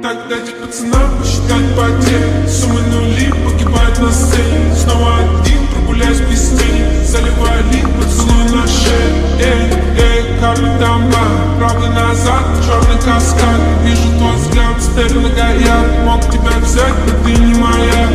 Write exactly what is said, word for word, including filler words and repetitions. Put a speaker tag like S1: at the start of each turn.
S1: Как дать пацанам посчитать потери, суммы нули погибают на сцене. Снова один, прогуляюсь без тени, заливаю лин, поцелуй на шее. Эй, эй, карты дома, правый назад, черный каскад. Вижу твой взгляд, стель на гаяк. Мог тебя взять, но ты не моя.